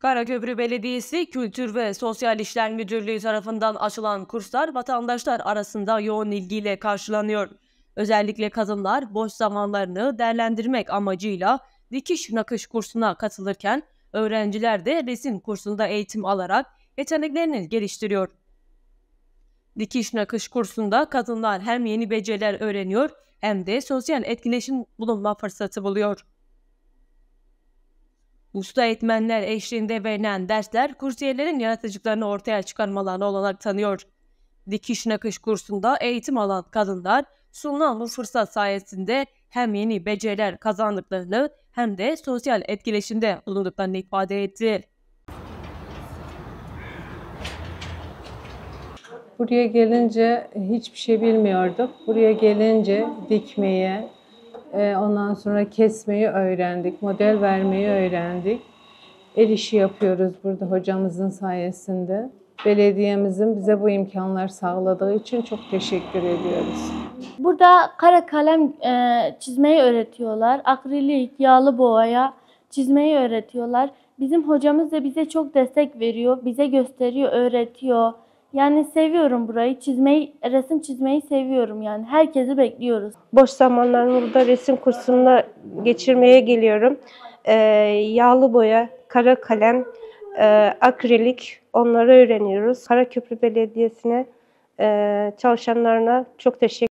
Karaköprü Belediyesi Kültür ve Sosyal İşler Müdürlüğü tarafından açılan kurslar vatandaşlar arasında yoğun ilgiyle karşılanıyor. Özellikle kadınlar boş zamanlarını değerlendirmek amacıyla dikiş nakış kursuna katılırken öğrenciler de resim kursunda eğitim alarak yeteneklerini geliştiriyor. Dikiş nakış kursunda kadınlar hem yeni beceriler öğreniyor hem de sosyal etkileşim bulunma fırsatı buluyor. Usta eğitmenler eşliğinde verilen dersler kursiyerlerin yaratıcılıklarını ortaya çıkarmalarına olanak tanıyor. Dikiş nakış kursunda eğitim alan kadınlar sunulan bu fırsat sayesinde hem yeni beceriler kazandıklarını hem de sosyal etkileşimde bulunduklarını ifade etti. Buraya gelince hiçbir şey bilmiyorduk. Buraya gelince dikmeyi, ondan sonra kesmeyi öğrendik, model vermeyi öğrendik. El işi yapıyoruz burada hocamızın sayesinde. Belediyemizin bize bu imkanlar sağladığı için çok teşekkür ediyoruz. Burada kara kalem çizmeyi öğretiyorlar. Akrilik, yağlı boyaya çizmeyi öğretiyorlar. Bizim hocamız da bize çok destek veriyor. Bize gösteriyor, öğretiyor. Yani seviyorum burayı. Resim çizmeyi seviyorum yani. Herkesi bekliyoruz. Boş zamanlarımı burada resim kursuna geçirmeye geliyorum. Yağlı boya, kara kalem, akrilik onları öğreniyoruz. Karaköprü Belediyesi'ne çalışanlarına çok teşekkür ederim.